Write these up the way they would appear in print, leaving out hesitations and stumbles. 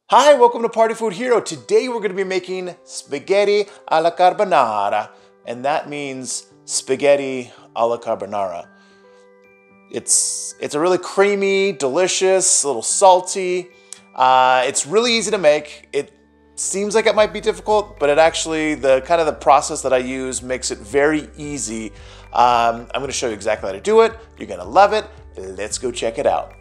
Hi, welcome to Party Food Hero. Today we're going to be making spaghetti alla carbonara, and that means spaghetti alla carbonara. It's a really creamy, delicious, a little salty. It's really easy to make. It seems like it might be difficult, but it actually, the process that I use makes it very easy. I'm going to show you exactly how to do it. You're going to love it. Let's go check it out.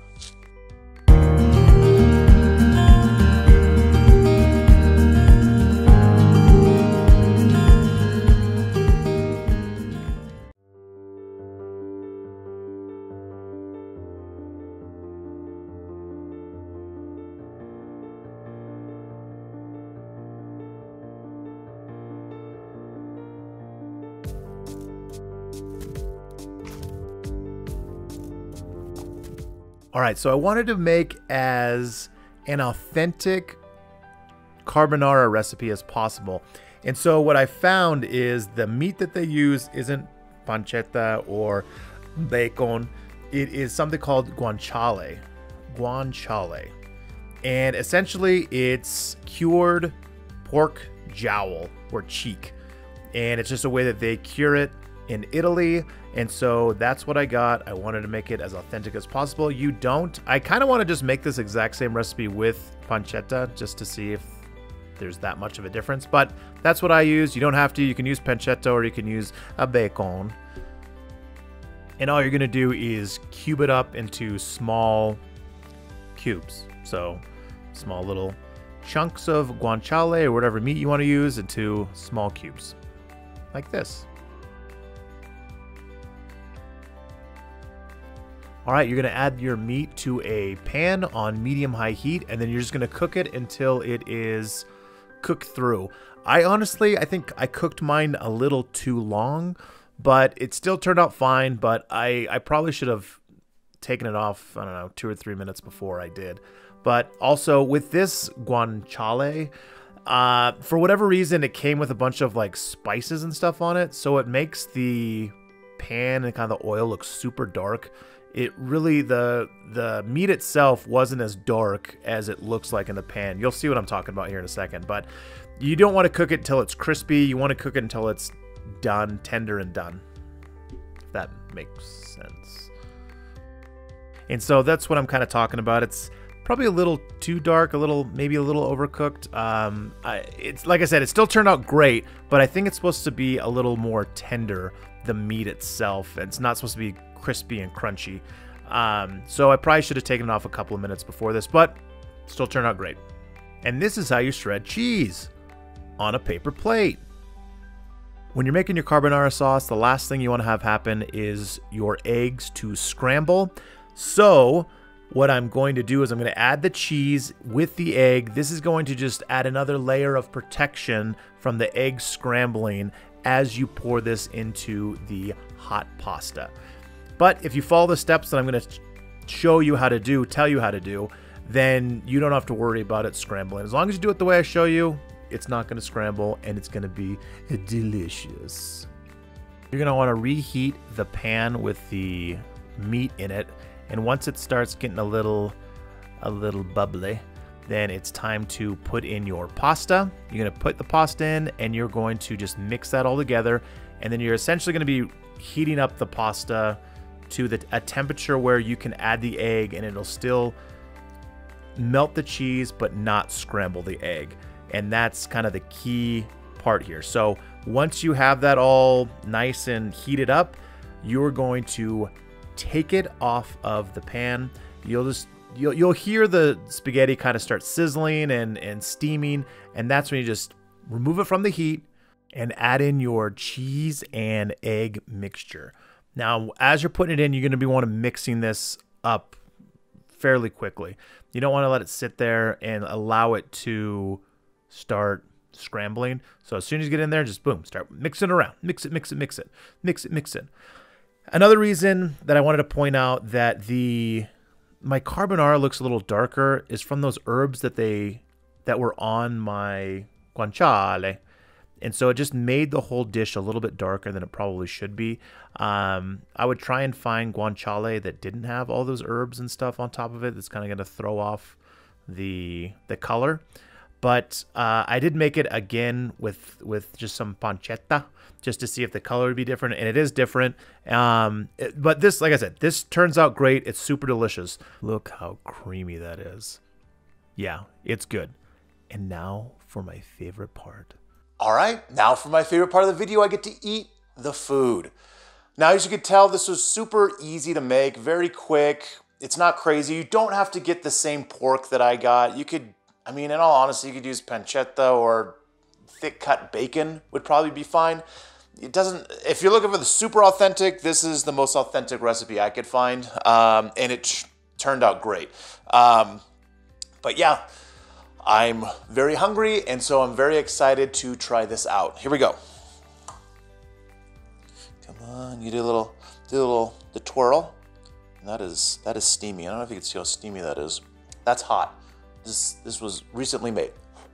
All right, so I wanted to make as an authentic carbonara recipe as possible. And so what I found is the meat that they use isn't pancetta or bacon. It is something called guanciale. Guanciale. And essentially it's cured pork jowl or cheek. And it's just a way that they cure it in Italy. And so that's what I got. I wanted to make it as authentic as possible. You don't. I kind of want to just make this exact same recipe with pancetta just to see if there's that much of a difference. But that's what I use. You don't have to. You can use pancetta or you can use a bacon. And all you're going to do is cube it up into small cubes. So small little chunks of guanciale or whatever meat you want to use into small cubes like this. All right, you're gonna add your meat to a pan on medium-high heat, and then you're just gonna cook it until it is cooked through. I think I cooked mine a little too long, but it still turned out fine, but I probably should have taken it off, I don't know, 2 or 3 minutes before I did. But also with this guanciale, for whatever reason, it came with a bunch of like spices and stuff on it, so it makes the pan and kind of the oil look super dark. It really, the meat itself wasn't as dark as it looks like in the pan. You'll see what I'm talking about here in a second, but you don't want to cook it until it's crispy. You want to cook it until it's done, tender and done, if that makes sense. And so that's what I'm kind of talking about. It's probably a little too dark, maybe a little overcooked. It's like I said, it still turned out great, but I think it's supposed to be a little more tender, the meat itself. It's not supposed to be crispy and crunchy. So I probably should have taken it off a couple of minutes before this, but still turned out great. And this is how you shred cheese on a paper plate. When you're making your carbonara sauce, the last thing you want to have happen is your eggs to scramble. So what I'm going to do is I'm going to add the cheese with the egg. This is going to just add another layer of protection from the egg scrambling as you pour this into the hot pasta. But if you follow the steps that I'm going to show you how to do, tell you how to do, then you don't have to worry about it scrambling. As long as you do it the way I show you, it's not going to scramble and it's going to be delicious. You're going to want to reheat the pan with the meat in it. And once it starts getting a little bubbly, then it's time to put in your pasta. You're going to put the pasta in and you're going to just mix that all together. And then you're essentially going to be heating up the pasta to a temperature where you can add the egg and it'll still melt the cheese but not scramble the egg. And that's kind of the key part here. So once you have that all nice and heated up, you're going to take it off of the pan. You'll hear the spaghetti kind of start sizzling and steaming, and that's when you just remove it from the heat and add in your cheese and egg mixture. Now, as you're putting it in, you're going to want to mixing this up fairly quickly. You don't want to let it sit there and allow it to start scrambling. So as soon as you get in there, just boom, start mixing around. Mix it, mix it, mix it, mix it, mix it. Another reason that I wanted to point out that my carbonara looks a little darker is from those herbs that were on my guanciale. And so it just made the whole dish a little bit darker than it probably should be. I would try and find guanciale that didn't have all those herbs and stuff on top of it. That's kind of going to throw off the color. But I did make it again with just some pancetta, just to see if the color would be different, and it is different. But this, like I said, this turns out great. It's super delicious. Look how creamy that is. Yeah, it's good. And now for my favorite part. All right, now for my favorite part of the video, I get to eat the food. Now, as you can tell, this was super easy to make, very quick. It's not crazy. You don't have to get the same pork that I got. You could, I mean, in all honesty, you could use pancetta or thick cut bacon would probably be fine. It doesn't, if you're looking for the super authentic, this is the most authentic recipe I could find. And it turned out great. But yeah, I'm very hungry, and so I'm very excited to try this out. Here we go. Come on, you do the twirl. And that is steamy. I don't know if you can see how steamy that is. That's hot. This was recently made.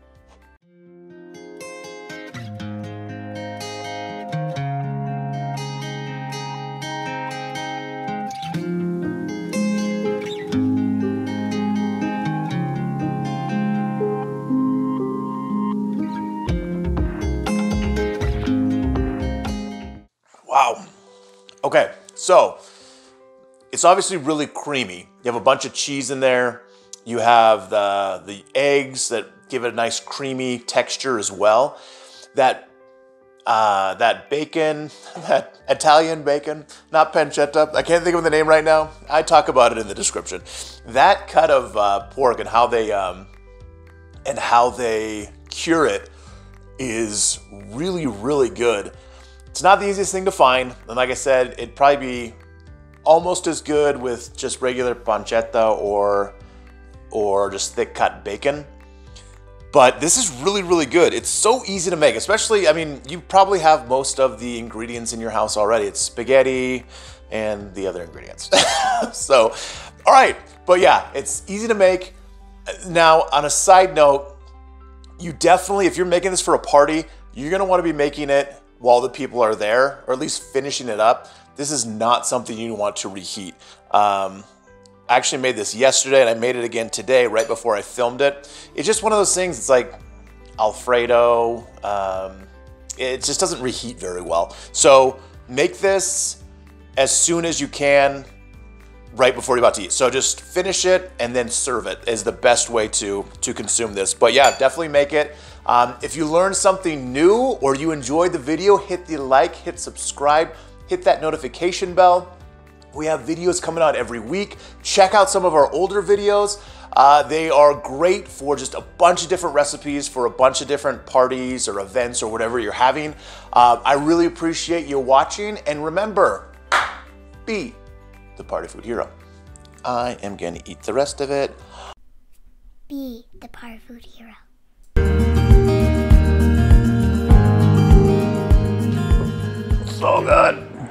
Wow. Okay, so it's obviously really creamy. You have a bunch of cheese in there. You have the eggs that give it a nice creamy texture as well. That bacon, that Italian bacon, not pancetta. I can't think of the name right now. I talk about it in the description. That cut of pork and how they cure it is really, really good. It's not the easiest thing to find, and like I said, it'd probably be almost as good with just regular pancetta or just thick cut bacon. But this is really, really good. It's so easy to make, especially, I mean, you probably have most of the ingredients in your house already. It's spaghetti and the other ingredients. So, all right, but yeah, it's easy to make. Now, on a side note, you definitely, if you're making this for a party, you're gonna wanna be making it while the people are there, or at least finishing it up. This is not something you want to reheat. I actually made this yesterday, and I made it again today, right before I filmed it. It's just one of those things, it's like Alfredo. It just doesn't reheat very well. So make this as soon as you can, right before you're about to eat. So just finish it and then serve it is the best way to consume this. But yeah, definitely make it. If you learned something new or you enjoyed the video, hit the like, hit subscribe, hit that notification bell. We have videos coming out every week. Check out some of our older videos. They are great for just a bunch of different recipes for a bunch of different parties or events or whatever you're having. I really appreciate you watching, and remember, be the party food hero. I am gonna eat the rest of it. Be the party food hero.